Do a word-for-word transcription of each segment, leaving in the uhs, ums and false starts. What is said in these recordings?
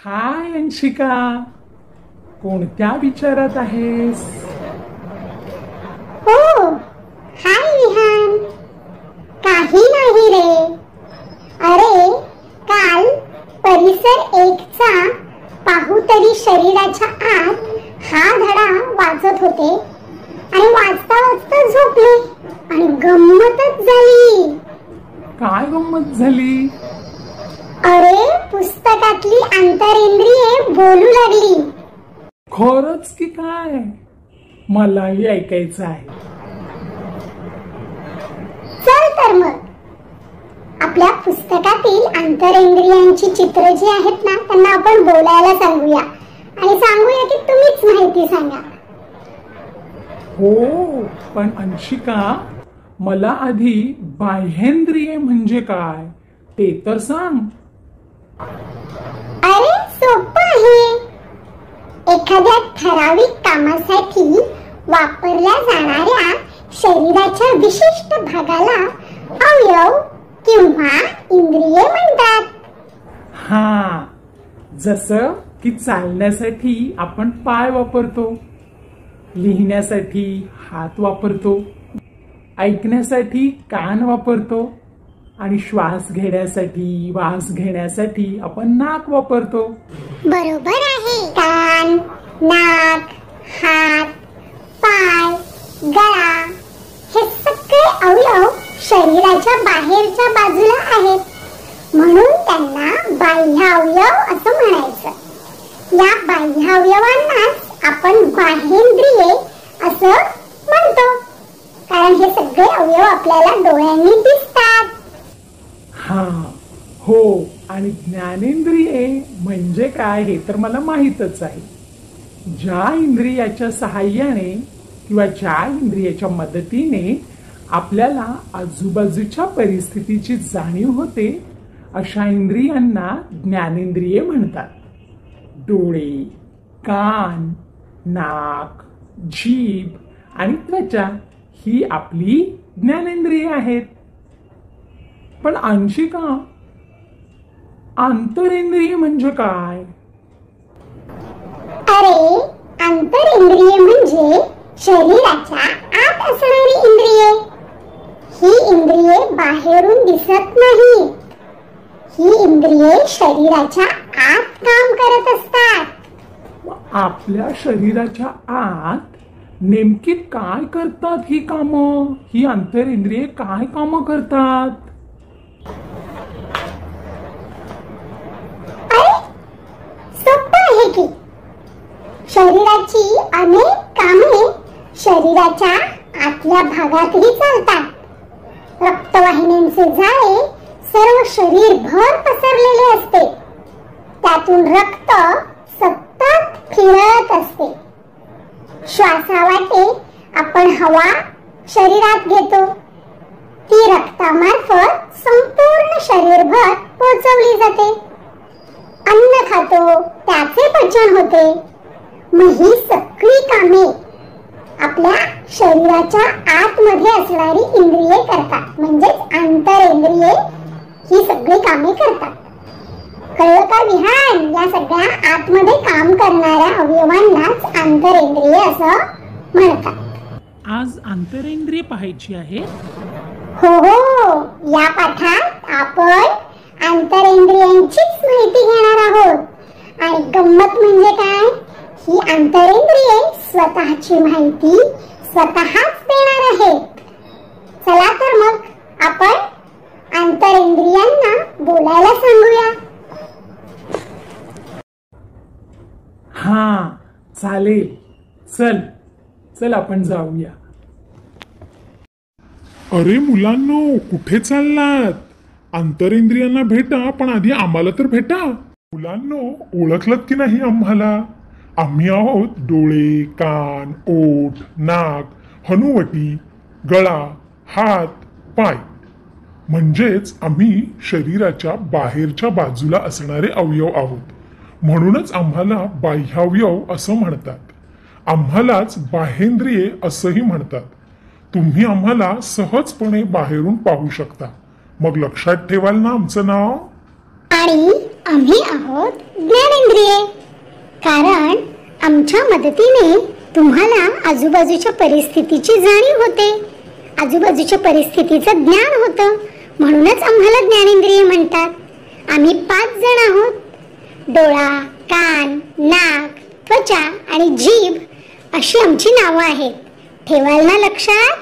हाय अंशिका, कोणत्या विचारात आहेस? हो, हाय विहान. काही नाही रे. अरे, काल परिसर एकचा पाहू तरी शरीराच्या आत हा धडा वाचत होते आणि वाचता वाचता झोपले आणि गंमतच झाली. काय गंमत झाली? अरे, पुस्तकातली अंतरेंद्रिये बोलू लागली. खरंच की काय? मलाही ऐकायचं आहे. चल तर मग आपल्या पुस्तकातील अंतरेंद्रियांची चित्र जी आहेत ना, त्यांना आपण बोलायला सांगूया आणि सांगूया की तुम्हीच माहिती सांगा. हो, पण अंशिका, मला आधी बाह्येंद्रिये म्हणजे काय ते तर सांग. अरे, सोपं आहे. एखाद्या ठराविक कामासाठी वापरल्या जाणाऱ्या शरीराच्या विशिष्ट भागाला अवयव किंवा इंद्रिये म्हणतात. हा, जसं की चालण्यासाठी आपण पाय वापरतो, लिहिण्यासाठी हात वापरतो, ऐकण्यासाठी कान वापरतो आणि श्वास घेण्यासाठी वास घेण्यासाठी आपण नाक वापरतो. बरोबर आहे. कान, नाक, हात, पाय, गळा हे सगळे अवयव शरीराच्या बाहेरच्या बाजूला आहेत, म्हणून त्यांना बाह्य अवयव असं म्हणायचं. या बाह्य अवयवांनाच आपण बाह्येंद्रिये असं म्हणतो, कारण हे सगळे अवयव आपल्याला डोळ्यांनी दिसतात. हा, हो, आणि ज्ञानेंद्रिये म्हणजे काय हे तर मला माहीतच आहे. ज्या इंद्रियाच्या सहाय्याने किंवा ज्या इंद्रियाच्या मदतीने आपल्याला आजूबाजूच्या परिस्थितीची जाणीव होते, अशा इंद्रियांना ज्ञानेंद्रिये म्हणतात. डोळे, कान, नाक, जीभ आणि त्वचा ही आपली ज्ञानेंद्रिये आहेत. पण अंशिका, आंतरेंद्रिय म्हणजे काय? अरे, आंतरेंद्रिय म्हणजे शरीराच्या आत असणारी इंद्रिये. ही इंद्रिये बाहेरून दिसत नाहीत. ही इंद्रिये शरीराच्या आत काम करत असतात. आपल्या शरीराच्या आत नेमकी काय करतात ही कामं? ही आंतरेंद्रिये काय कामं करतात? की शरीराची अनेक कामे शरीराच्या आतल्या भागातही चालतात. रक्तवाहिन्यांचे जाळे सर्व शरीरभर पसरलेले असते. त्यातून रक्त सतत फिरत असते. श्वासावाटे आपण हवा शरीरात घेतो. ती रक्तामार्फत संपूर्ण शरीरभर पोहोचवली जाते. अन्न खातो, त्याचे पचन होते. मग ही सगळी कामे आपल्या शरीराच्या आतमध्ये असणारी इंद्रिये करतात, म्हणजेच आंतरेंद्रिये ही सगळी कामे करतात. कळलं का विहान? या सगळ्या आतमध्ये काम करणाऱ्या अवयवांनाच आंतरेंद्रिये असं म्हणतात. आज आंतरेंद्रिय पाहायची आहे. हो हो, या पाठात आपण आंतरेंद्रियांचीच माहिती घेणार आहोत. आणि गंमत म्हणजे काय? ही आंतरेंद्रिये स्वतःची माहिती स्वतःच देणार आहेत. चला तर मग आपण आंतरेंद्रियांना बोलायला सांगूया. हा, चालेल. चल चल आपण जाऊया. अरे मुलांनो, कुठे चाललात? आंतरेंद्रियांना भेटा, पण आधी आम्हाला तर भेटा. मुलांनो, ओळखलत की नाही आम्हाला? आम्ही आहोत डोळे, कान, ओठ, नाक, हनुवटी, गळा, हात, पाय. म्हणजेच आम्ही शरीराच्या बाहेरच्या बाजूला असणारे अवयव आहोत. म्हणूनच आम्हाला बाह्यावयव असं म्हणतात. आम्हालाच बाह्येंद्रिये असंही म्हणतात. तुम्ही आम्हाला सहजपणे बाहेरून पाहू शकता. मग लक्षात ठेवाल ना आमचं नाव? आणि आम्ही आहोत ज्ञानेंद्रिये, कारण आमच्या मदतीने तुम्हाला आजूबाजूच्या परिस्थितीची जाणीव होते, आजूबाजूच्या परिस्थितीचं ज्ञान होतं, म्हणूनच आम्हाला ज्ञानेंद्रिये म्हणतात. आम्ही पाच जण आहोत. डोळा, कान, नाक, त्वचा आणि जीभ अशी आमची नावं आहेत. ठेवाल ना लक्षात?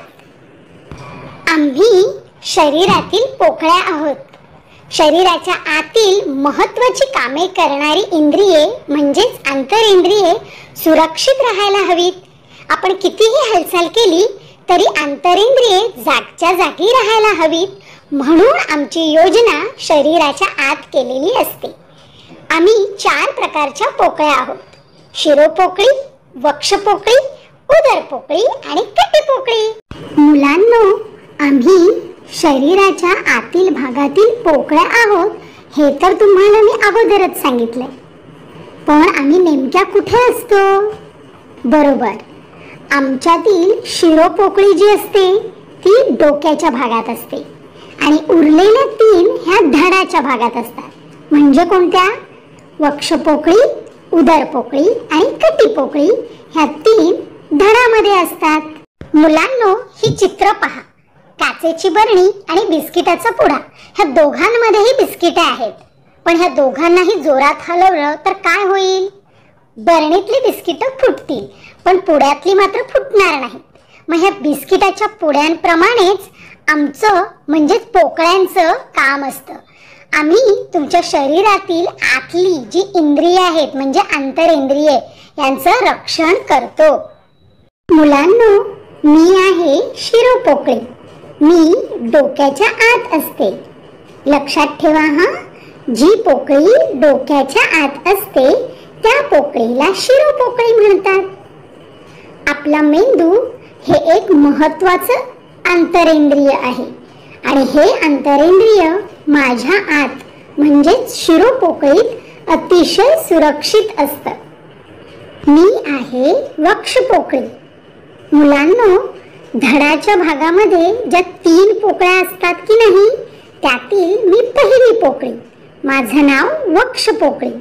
आम्ही शरीरातील पोकळ्या आहोत. शरीराच्या आतील महत्वाची कामे करणारी इंद्रिये म्हणजेच आंतरेंद्रिये सुरक्षित राहायला हवीत. आपण कितीही हालचाल केली तरी आंतरेंद्रिये जागच्या जागी राहायला हवीत, म्हणून आमची योजना शरीराच्या आत केलेली असते. आम्ही चार प्रकारच्या पोकळ्या आहोत. शिरोपोकळी, वक्षपोकळी, उदरपोकळी आणि कटिपोकळी. मुलांनो, आम्ही शरीराच्या आतील भागातील पोकळ्या आहोत हे तर तुम्हाला मी अगोदरच सांगितलंय. पण आम्ही नेमक्या कुठे असतो? बरोबर, आमच्यातील शिरोपोकळी जी असते ती डोक्याच्या भागात असते आणि उरलेल्या तीन ह्या धडाच्या भागात असतात. म्हणजे कोणत्या? वक्षपोकळी, उदरपोकळी आणि कटिपोकळी ह्या तीन धडामध्ये असतात. मुलांनो, ही चित्र पहा. काचेची बरणी आणि बिस्किटाचा पुडा ह्या दोघांमध्येही बिस्किटे आहेत. पण ह्या दोघांनाही जोरात हलवलं तर काय होईल? बरणीतली बिस्किटं फुटतील, पण पुड्यातली मात्र फुटणार नाहीत. मग ह्या बिस्किटाच्या पुड्यांप्रमाणेच आमचं म्हणजेच पोकळ्यांचं काम असतं. आम्ही तुमच्या शरीरातील आतली जी इंद्रिये आहेत म्हणजे आंतरेंद्रिये यांचं रक्षण करतो. मुलांनो, मी आहे शिरोपोकळी. मी डोक्याच्या आत असते. लक्षात ठेवा हा, जी पोकळी डोक्याच्या आत असते त्या पोकळीला शिरोपोकळी म्हणतात. आपला मेंदू हे एक महत्वाचं आंतरेंद्रिय आहे आणि हे आंतरेंद्रिय माझ्या आत म्हणजेच शिरोपोकळीत अतिशय सुरक्षित असतं. मी आहे वक्षपोकळी. मुलांनो, धडाच्या भागामध्ये ज्या तीन पोकळ्या असतात की नाही त्यातील मी पहिली पोकळी. माझं नाव वक्षपोकळी.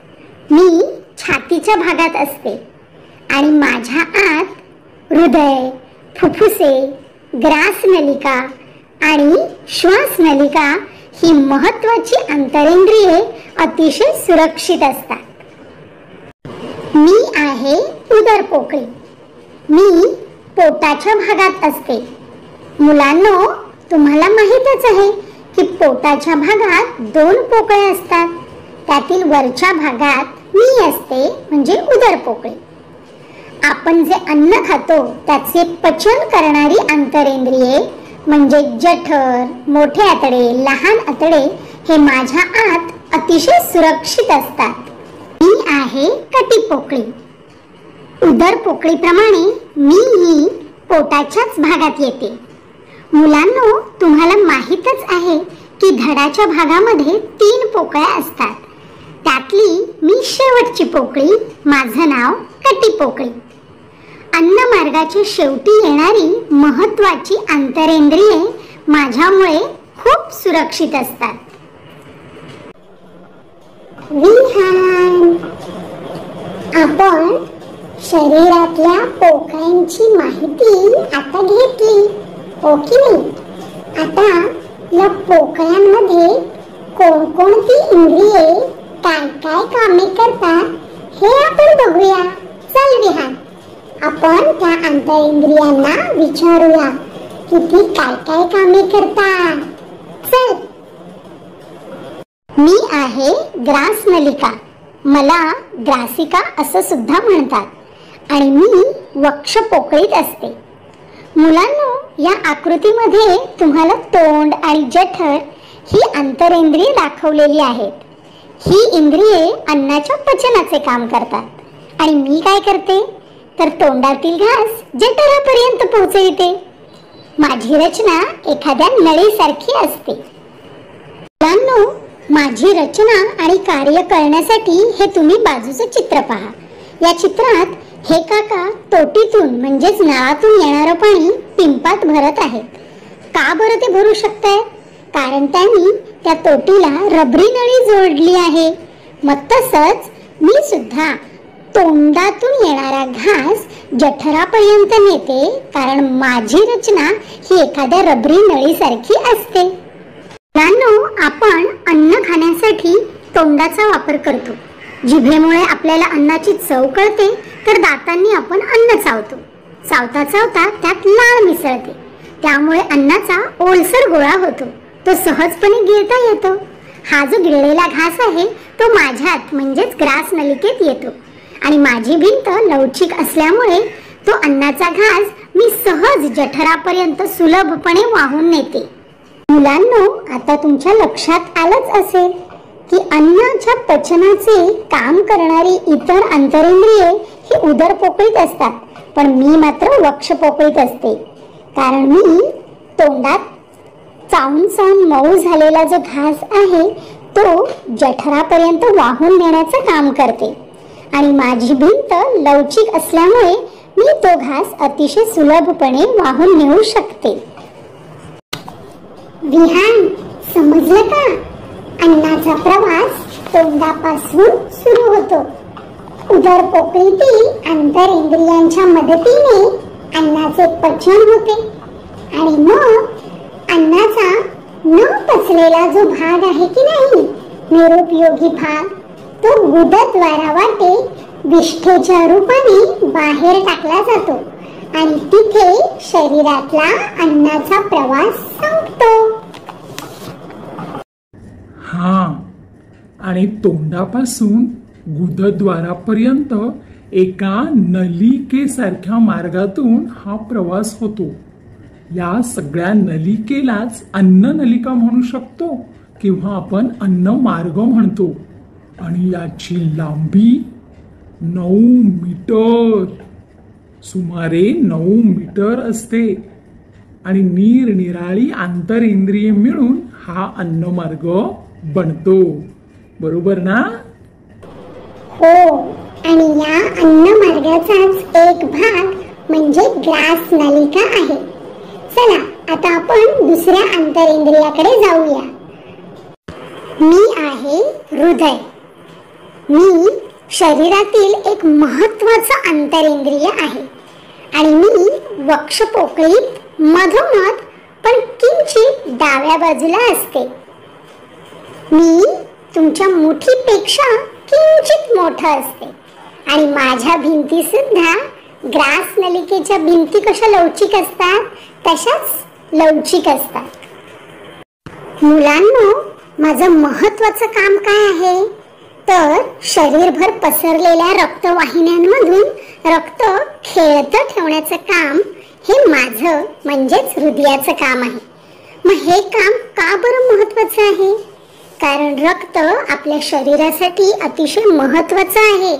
मी छातीच्या भागात असते आणि माझ्या आत हृदय, फुफ्फुसे, ग्रासनलिका आणि श्वासनलिका ही महत्वाची आंतरेंद्रिये अतिशय सुरक्षित असतात. मी आहे उदरपोकळी. मी पोटाच्या भागात असते. मुलांनो, तुम्हाला माहीतच आहे की पोटाच्या भागात दोन पोकळ्या असतात. त्यातील वरच्या भागात मी असते म्हणजे उदरपोकळी. आपण जे अन्न खातो त्याचे पचन करणारी आंतरेंद्रिये म्हणजे जठर, मोठे आतडे, लहान आतडे हे माझ्या आत अतिशय सुरक्षित असतात. मी आहे कटिपोकळी. उदरपोकळीप्रमाणे मी ही पोटाच्याच भागात येते. मुलांनो, तुम्हाला माहीतच आहे की धडाच्या भागामध्ये तीन पोकळ्या असतात. त्यातली मी शेवटची पोकळी. माझं नाव कटिपोकळी. अन्न मार्गाच्या शेवटी येणारी महत्वाची आंतरेंद्रिये माझ्यामुळे खूप सुरक्षित असतात. विहान. आपण शरीरातल्या पोकळ्यांची माहिती आता घेतली, हो की नाही? आता या पोकळ्यांमध्ये कोणकोणती इंद्रिये काय काय कामे करतात हे आपण बघूया. चल विहान, आपण त्या आंतरेंद्रियांना विचारूया की ती काय काय कामे करतात. चल. मी आहे ग्रासनलिका. मला ग्रासिका असं सुद्धा म्हणतात आणि मी वक्षपोकळीत असते. मुलांनो, या आकृतीमध्ये तुम्हाला तोंड आणि जठर ही आंतरेंद्रिये दाखवलेली आहेत. ही इंद्रिये अन्नाच्या पचनाचे काम करतात आणि मी काय करते तर तोंडातील घास जठरापर्यंत पोहोचवते. माझी रचना एखाद्या नळीसारखी असते. मुलांनो, माझी रचना आणि कार्य करण्यासाठी हे तुम्ही बाजूचं चित्र पहा. या चित्रात हे काका तोटीतून म्हणजेच नळातून येणारं पाणी पिंपात भरत आहेत. का बरं ते भरू शकतायत? कारण त्यांनी त्या तोटीला रबरी नळी जोडली आहे. मग तसंच मी सुद्धा तोंडातून येणारा घास जठरापर्यंत नेते, कारण माझी रचना ही एखाद्या रबरी नळीसारखी असते. मुलांनो, आपण अन्न खाण्यासाठी तोंडाचा वापर करतो. जिभेमुळे आपल्याला अन्नाची चव कळते, तर दातांनी आपण अन्न चावतो. चावता चावता त्यात लाळ मिसळते, त्यामुळे अन्नाचा ओलसर गोळा होतो. तो सहजपणे गिळता येतो. हा जो गिळलेला घास आहे तो माझ्यात म्हणजेच ग्रास नलिकेत येतो आणि माझी भिंत लवचिक असल्यामुळे तो अन्नाचा घास मी सहज जठरापर्यंत सुलभपणे वाहून नेते. मुलांनो, आता तुमच्या लक्षात आलंच असेल की अन्नाच्या पचनाचे काम करणारी इतर अंतरेंद्रिये ही उदर पोकळीत असतात, पण मी मात्र वक्ष पोकळीत असते. कारण मी तोंडात चावून चावून मऊ झालेला जो घास आहे तो जठरापर्यंत वाहून नेण्याचं काम करते आणि माझी भिंत लवचिक असल्यामुळे मी तो घास अतिशय सुलभपणे वाहून नेऊ शकते. विहान, समजलं का? अन्नाचा प्रवास तोंडापासून सुरू होतो. उदर पोकळीतील अंतरेंद्रियांच्या मदतीने अन्नाचे पचन होते आणि मग अन्नाचा न पचलेला जो भाग आहे की नाही, निरुपयोगी भाग, तो गुदद्वारावाटे विष्ठेच्या रूपाने बाहेर टाकला जातो आणि तिथे शरीरातला अन्नाचा प्रवास संपतो. हा, आणि तोंडापासून गुदद्वारापर्यंत एका नलिकेसारख्या मार्गातून हा प्रवास होतो. या सगळ्या नलिकेलाच अन्न नलिका म्हणू शकतो किंवा आपण अन्न मार्ग म्हणतो. आणि याची लांबी नऊ मीटर सुमारे नऊ मीटर असते आणि निरनिराळी आंतरेंद्रिये मिळून हा अन्नमार्ग बनतो. बरोबर ना? हो, आणि या अन्नमार्गाचाच एक भाग म्हणजे ग्रास नलिका आहे. चला आता आपण दुसऱ्या अंतरेंद्रियाकडे जाऊया. मी आहे हृदय. मी शरीरातील एक महत्त्वाचं अंतरेंद्रिय आहे आणि मी वक्ष पोकळीत मधोमध पण किंचित डाव्या बाजूला असते. मी तुमच्या मुठीपेक्षा किंचित मोठं असते आणि माझ्या भिंती सुद्धा ग्रास नलिकेच्या भिंती कशा लवचिक असतात तशाच लवचिक असतात. मुलांनो, माझं महत्त्वाचं काम काय आहे तर शरीरभर पसरलेल्या रक्तवाहिन्यांमधून रक्त खेळतं ठेवण्याचं काम हे माझं म्हणजेच हृदयाचं काम आहे. मग हे काम का बरं महत्त्वाचं आहे? कारण रक्त आपल्या शरीरासाठी अतिशय महत्त्वाचं आहे.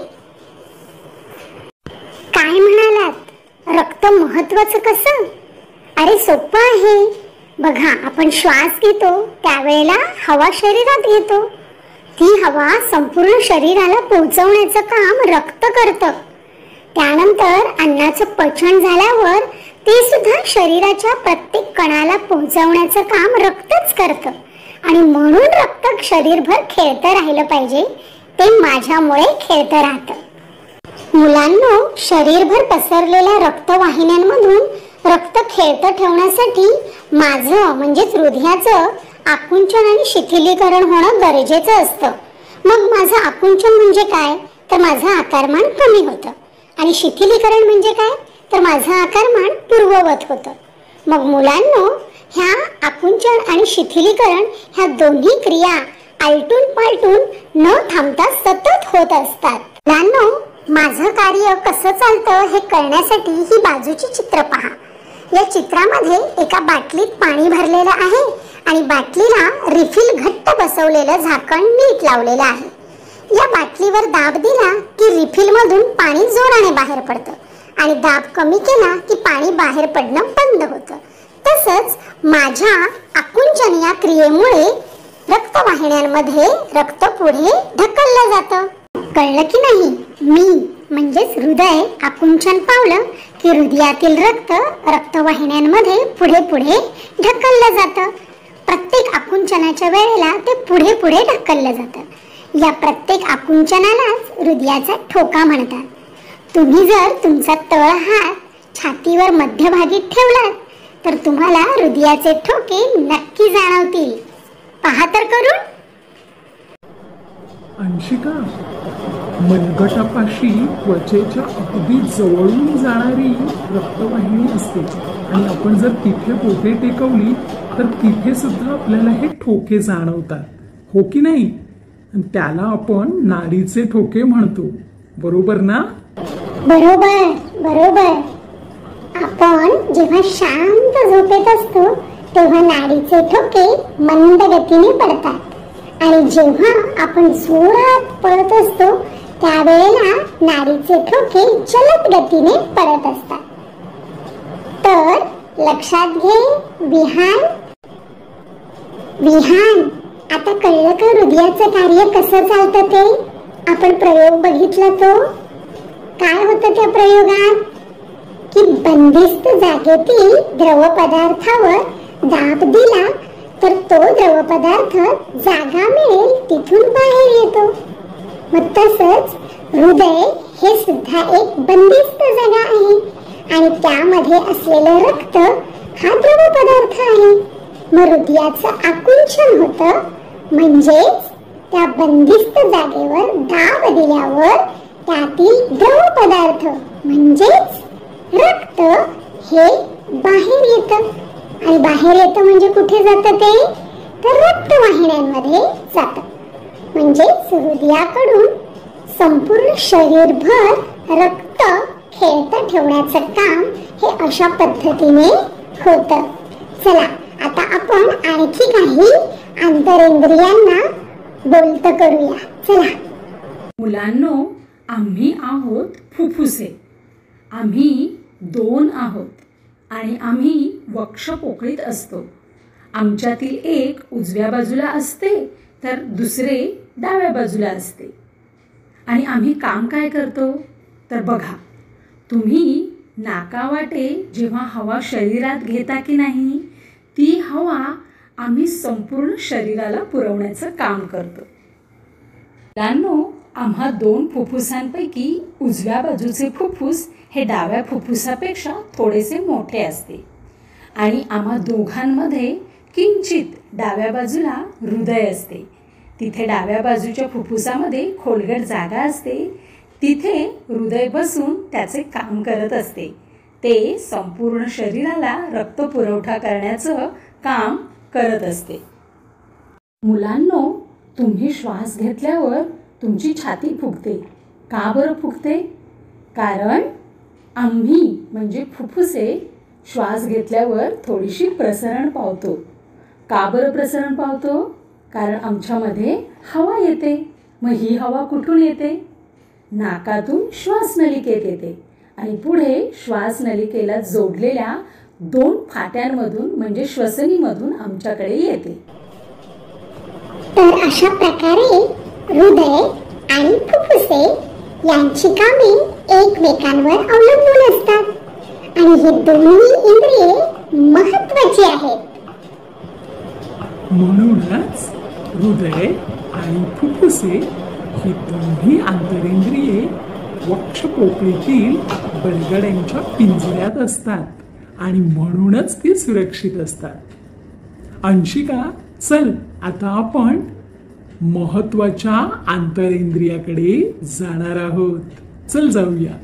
काय म्हणालात? रक्त महत्त्वाचं कसं? अरे सोपं आहे. बघा, आपण श्वास घेतो त्यावेळेला हवा शरीरात घेतो. ती हवा संपूर्ण शरीराला पोहोचवण्याचं काम रक्त करतं. त्यानंतर अन्नाचं पचन झाल्यावर ते सुद्धा शरीराच्या प्रत्येक कणाला पोहोचवण्याचं काम रक्तच करतं आणि म्हणून रक्त शरीरभर खेळतं राहिलं पाहिजे. ते माझ्यामुळे खेळतं राहतं. मुलांनो, शरीरभर पसरलेल्या रक्तवाहिन्यांमधून रक्त खेळतं ठेवण्यासाठी माझं म्हणजेच हृदयाचं आकुंचन आणि शिथिलीकरण होणं गरजेचं असतं. मग माझं आकुंचन म्हणजे काय तर माझं आकारमान कमी होतं आणि शिथिलीकरण म्हणजे काय तर माझं आकारमान पूर्ववत होतं. मग मुलांनो, ह्या आकुंचन आणि शिथिलीकरण ह्या दोन्ही क्रिया आलटून पालटून न थांबता सतत होत असतात. मुलांनो, माझं कार्य कसं चालतं हे कळण्यासाठी ही बाजूची चित्र पहा. या चित्रामध्ये एका बाटलीत पाणी भरलेलं आहे आणि बाटलीला रिफिल घट्ट बसवलेलं झाकण नीट लावलेलं आहे. या बाटलीवर दाब दिला की रिफिल मधून पाणी जोराने बाहेर पडतं आणि दाब कमी केला की पाणी बाहेर पडणं बंद होतं. तसंच माझ्या आकुंचन या क्रियेमुळे रक्तवाहिन्यांमध्ये रक्त पुढे ढकललं जातं. कळलं की नाही? मी म्हणजेच हृदय आकुंचन पावलं की हृदयातील रक्त रक्तवाहिन्यांमध्ये पुढे पुढे ढकललं जातं. प्रत्येक आकुंचनाच्या वेळेला ते पुढे पुढे ढकललं जातं. या प्रत्येक आकुंचनालाच हृदयाचा ठोका म्हणतात. तुम्ही जर तुमचा तळ हात छातीवर मध्यभागी ठेवलात तर तुम्हाला हृदयाचे ठोके नक्की जाणवतील. पहा तर करून. अंशिका, मनगटापाशी त्वचेच्या अगदी जवळून जाणारी रक्तवाहिनी असते आणि आपण जर तिथे बोटे टेकवली तर तिथे सुद्धा आपल्याला हे ठोके जाणवतात, हो की नाही? त्याला आपण नाडीचे ठोके म्हणतो, बरोबर ना? बरोबर बरोबर. आपण जेव्हा शांत झोपेत असतो तेव्हा नाडीचे ठोके मंद गतीने पडतात आणि जेव्हा आपण जोरात पळत असतो त्यावेळेला नाडीचे ठोके जलद गतीने पडत असतात. तर लक्षात घे विहान. विहान, आता कळलं का हृदयाचं कार्य कसं चालतं ते? आपण प्रयोग बघितला तो. काय होतं त्या प्रयोगात की बंदिस्त जागेतील द्रव पदार्थावर दाब दिला तर तो द्रव पदार्थ जागा मिळेल तिथून बाहेर येतो. मग तसंच हृदय हे सुद्धा एक बंदिस्त जागा आहे आणि त्यामध्ये असलेलं रक्त हा द्रव पदार्थ आहे. मग हृदयाचं आकुंचन होतं, म्हणजेच त्या बंदिस्त जागेवर दाब दिल्यावर त्यातील द्रव पदार्थ म्हणजेच रक्त हे बाहेर येतं. आणि बाहेर येतं म्हणजे कुठे जातं ते? तर रक्तवाहिन्यांमध्ये जातं. म्हणजे हृदयाकडून संपूर्ण शरीरभर रक्त खेळतं ठेवण्याचं काम हे अशा पद्धतीने होतं. चला आता आपण आणखी काही आंतरेंद्रियांना बोलतं करूया. चला मुलांनो, आम्ही आहोत फुफ्फुसे. आम्ही दोन आहोत आणि आम्ही वक्षपोकळीत असतो. आमच्यातील एक उजव्या बाजूला असते तर दुसरे डाव्या बाजूला असते. आणि आम्ही काम काय करतो तर बघा, तुम्ही नाकावाटे जेव्हा हवा शरीरात घेता की नाही, ती हवा आम्ही संपूर्ण शरीराला पुरवण्याचं काम करतो. मुलांनो, आम्हा दोन फुफ्फुसांपैकी उजव्या बाजूचे फुफ्फुस हे डाव्या फुफ्फुसापेक्षा थोडेसे मोठे असते आणि आम्हा दोघांमध्ये किंचित डाव्या बाजूला हृदय असते. तिथे डाव्या बाजूच्या फुफ्फुसामध्ये खोलगट जागा असते. तिथे हृदय बसून त्याचे काम करत असते. ते संपूर्ण शरीराला रक्तपुरवठा करण्याचं काम करत असते. मुलांनो, तुम्ही श्वास घेतल्यावर तुमची छाती फुगते. का बरं फुगते? कारण आम्ही म्हणजे फुफ्फुसे श्वास घेतल्यावर थोडीशी प्रसरण पावतो. का बरं प्रसरण पावतो? कारण आमच्यामध्ये हवा येते. मग ही हवा कुठून येते? नाकातून श्वासनलिकेत येते आणि पुढे श्वासनलिकेला जोडलेल्या दोन फाट्यांमधून म्हणजे श्वसनीमधून आमच्याकडे येते. तर अशा प्रकारे हृदय आणि फुफ्फुसे यांची कामे एकमेकांवर अवलंबून असतात आणि ही दोन्ही इंद्रिये महत्त्वाची आहेत. म्हणूनच हृदय आणि फुफ्फुसे ही दोन्ही आंतरेंद्रिये वक्षपोकळीतील बलगड्यांच्या पिंजऱ्यात असतात आणि म्हणूनच ती सुरक्षित असतात. अंशिका, चल आता आपण महत्वाच्या आंतरेंद्रियाकडे जाणार आहोत. चल जाऊया.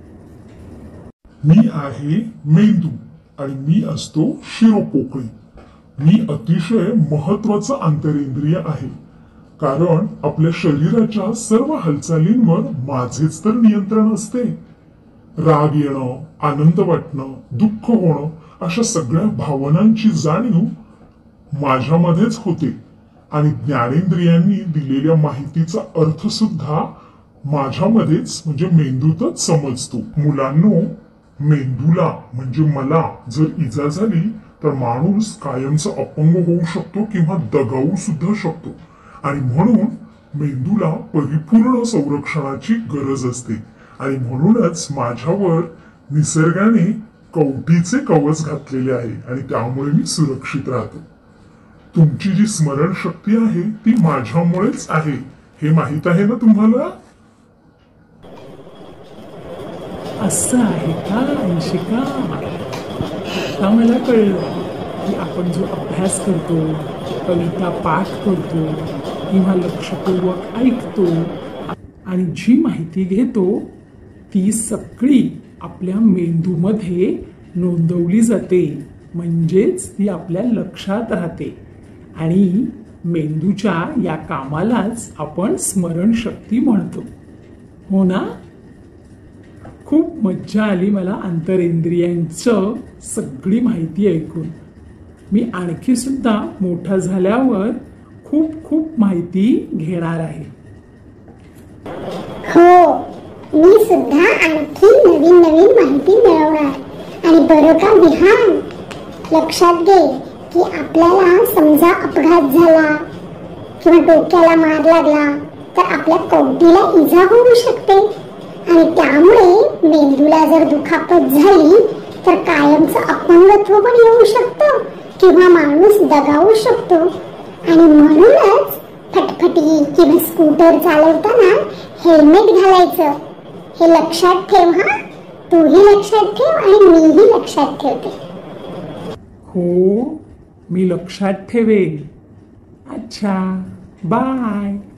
मी आहे मेंदू आणि मी असतो शिरोपोकळी. मी अतिशय महत्वाचं आंतरेंद्रिय आहे कारण आपल्या शरीराच्या सर्व हालचालींवर माझेच तर नियंत्रण असते. राग येणं, आनंद वाटणं, दुःख होणं अशा सगळ्या भावनांची जाणीव माझ्यामध्येच होते आणि ज्ञानेंद्रियांनी दिलेल्या माहितीचा अर्थ सुद्धा माझ्यामध्येच म्हणजे मेंदूतच समजतो. मुलांनो, मेंदूला म्हणजे मला जर इजा झाली तर माणूस कायमचा अपंग होऊ शकतो किंवा दगावू सुद्धा शकतो आणि म्हणून मेंदूला परिपूर्ण संरक्षणाची गरज असते आणि म्हणूनच माझ्यावर निसर्गाने कवटीचे कवच घातलेले आहे आणि त्यामुळे मी सुरक्षित राहतो. तुमची जी स्मरणशक्ती आहे ती माझ्यामुळेच आहे, हे माहित आहे ना तुम्हाला? असं आहे का अंशिका? आता मला कळलं की आपण जो अभ्यास करतो, कविता पाठ करतो किंवा लक्षपूर्वक ऐकतो आणि जी माहिती घेतो ती सगळी आपल्या मेंदूमध्ये नोंदवली जाते, म्हणजेच ती आपल्या लक्षात राहते आणि मेंदूच्या या कामालाच आपण स्मरणशक्ती म्हणतो, हो ना? खूप मज्जा आली मला अंतरेंद्रियांचं सगळी माहिती ऐकून. मी आणखी सुद्धा मोठा झाल्यावर खूप खूप माहिती घेणार आहे. हो, मी सुद्धा आणखी नवीन नवीन माहिती मिळवणार. आणि बरं का विहान, लक्षात घे की आपल्याला समजा अपघात झाला किंवा डोक्याला मार लागला तर आपल्या कवटीला इजा होऊ शकते आणि त्यामुळे मेंदूला जर दुखापत झाली तर कायमचं अपंगत्व पण येऊ शकतं किंवा माणूस दगावू शकतो. आणि म्हणूनच फटफटी किंवा स्कूटर चालवताना हेल्मेट घालायचं, हे लक्षात ठेव. हा, तूही लक्षात ठेव आणि मीही लक्षात ठेवते. हो, मी लक्षात ठेवेन. अच्छा, बाय.